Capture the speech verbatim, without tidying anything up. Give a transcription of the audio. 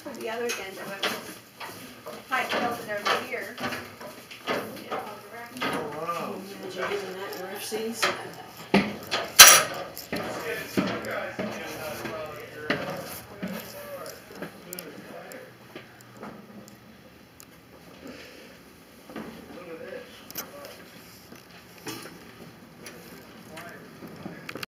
for the other end of it. Pipe tilted over here. Oh, wow. Imagine doing that in rough seas.